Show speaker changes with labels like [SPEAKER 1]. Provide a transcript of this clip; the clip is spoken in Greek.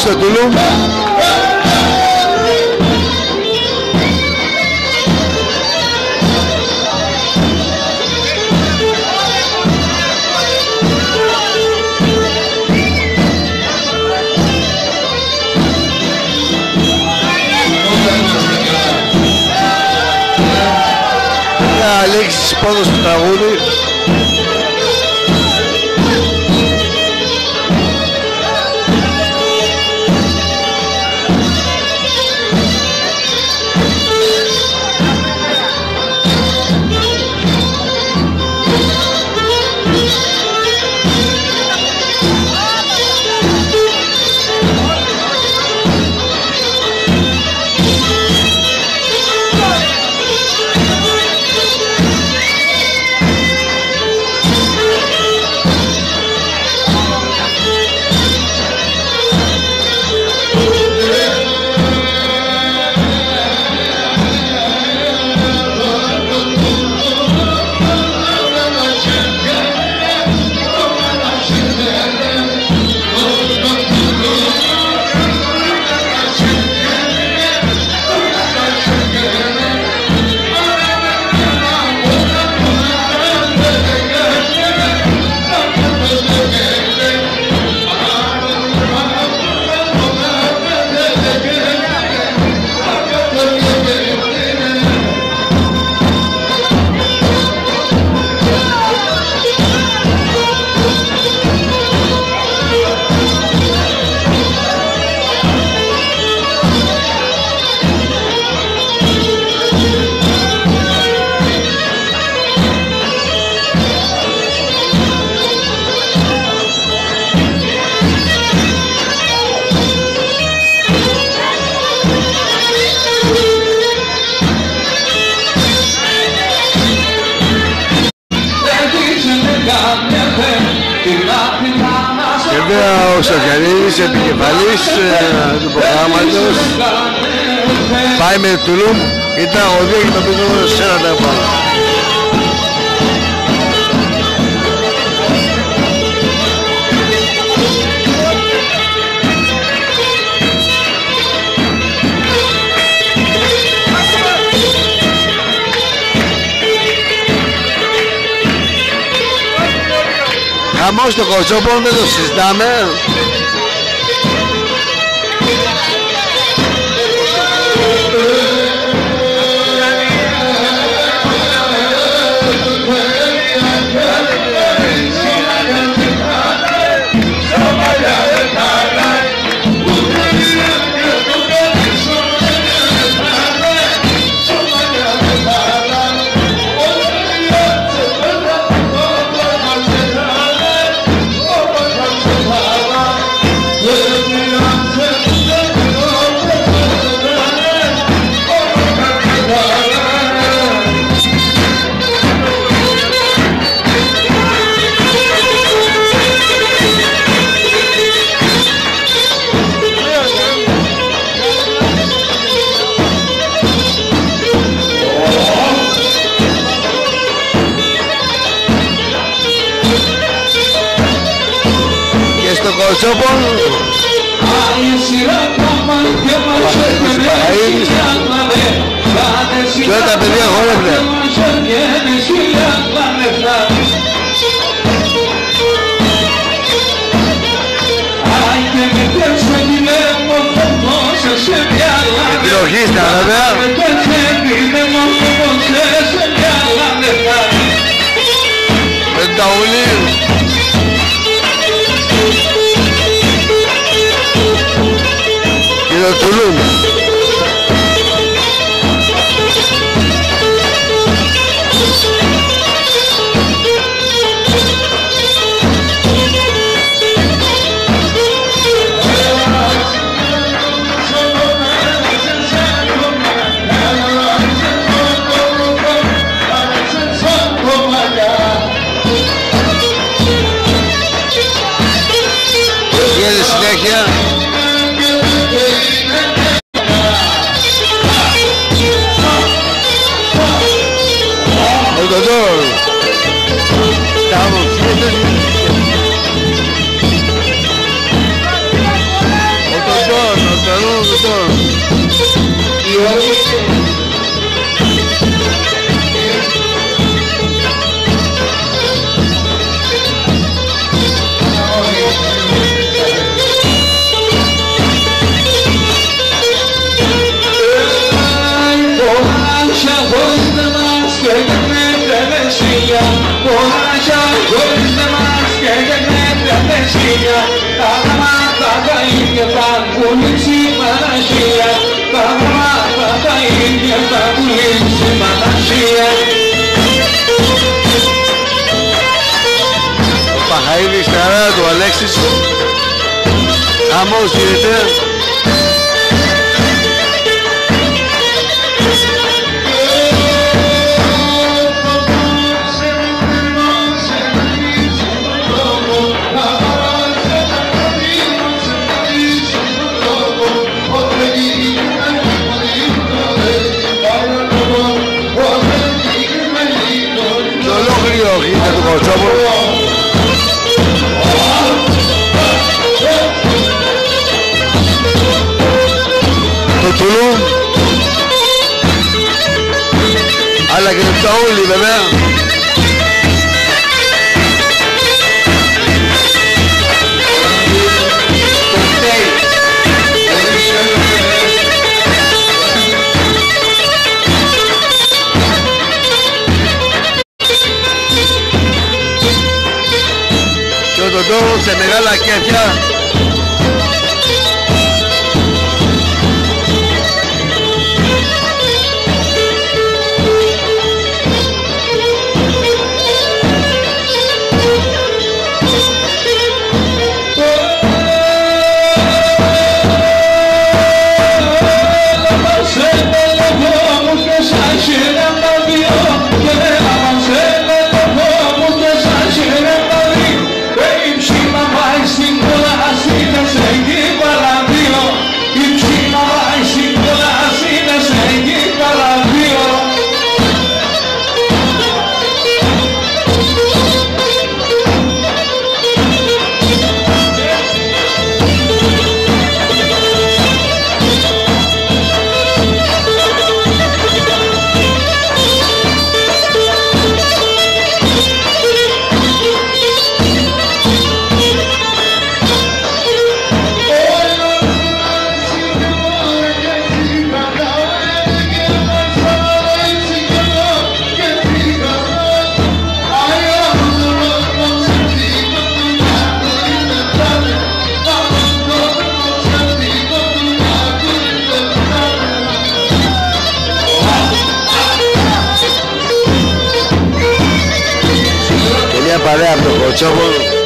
[SPEAKER 1] στο Τούλουμ. Αλέξης πόδος στο τραγούδι. Ο Σοφιανίδης, επικεφαλής του προγράμματος, πάει με Τούλουμ, η τραγωδία και το πίσω σε ένα ταπάνω. Χαμός στο Κοτσόπον, δεν το συζητάμε. Κοτσόπον και όλα τα παιδιά χορεύουν. Επιλογίστα βέβαια. Με τα ουλίου. Και το Τούλουμ.
[SPEAKER 2] Πονάκια χωρίστε μας και γεννέται μεσία. Τα γράμματα τα ίδια θα πουλήσει η Παναγία. Τα γράμματα τα ίδια θα πουλήσει η Παναγία.
[SPEAKER 1] Ο Παχαίδης, χαρά του Αλέξης. Χαμός γίνεται. Γίνεται του Κοτσόπουλου. Το Τουλούμ. Αλλά και το Τσαούλι βέβαια. Σε μεγάλα κέφια. Παρέα από τον Κοτσόπουλο.